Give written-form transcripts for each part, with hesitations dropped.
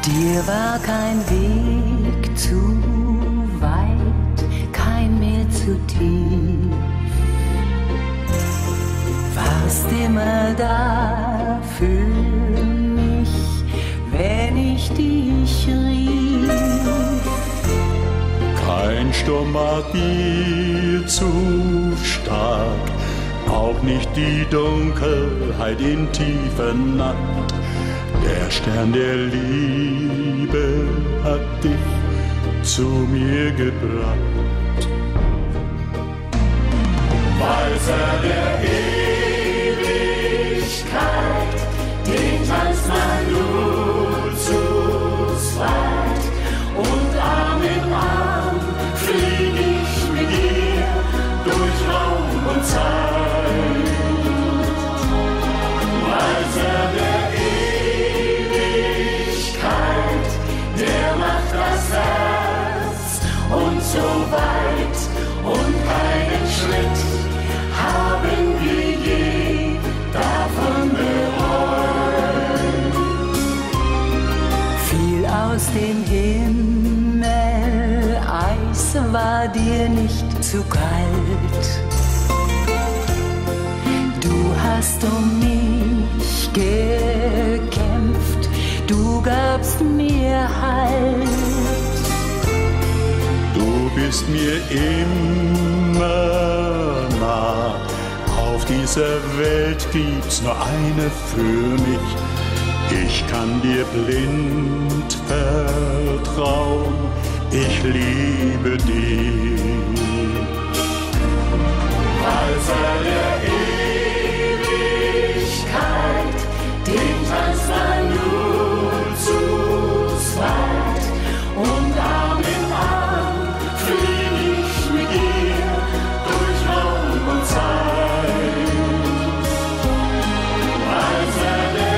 Dir war kein Weg zu weit, kein Meer zu tief. Warst immer da für mich, wenn ich dich rief. Kein Sturm war dir zu stark, auch nicht die Dunkelheit in tiefer Nacht. Der Stern der Liebe hat dich zu mir gebracht. Walzer der Ewigkeit, den tanzt man nur zu zweit. Und Arm in Arm flieg ich mit dir durch Raum und Zeit. Walzer der Ewigkeit, der macht das Herz und so weit, und keinen Schritt haben wir je davon bereut. Fiel aus dem Himmel Eis, war dir nicht zu kalt. Du hast um mich gekämpft, du gabst mir Halt. Du bist mir immer nah, auf dieser Welt gibt's nur eine für mich. Ich kann dir blind vertrauen, ich liebe dich. Walzer der Ewigkeit, den tanzt man nur zu zweit. Und Arm in Arm flieg ich mit dir durch Raum und Zeit. Walzer der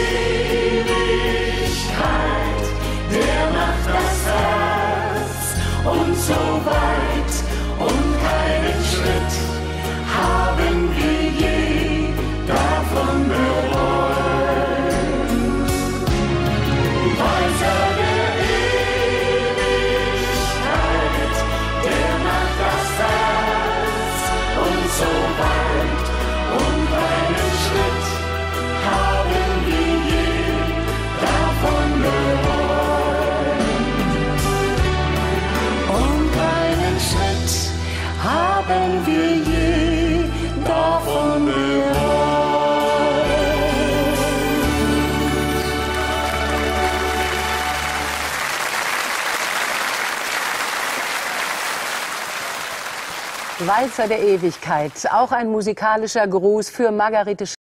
Ewigkeit, der macht das Herz und so weit, und keinen Schritt haben wir je davon bereut. Walzer der Ewigkeit, der macht das Herz und so weit, und keinen Schritt haben wir je davon bereut. Und keinen Schritt haben wir je davon bereut. Walzer der Ewigkeit, auch ein musikalischer Gruß für Margarete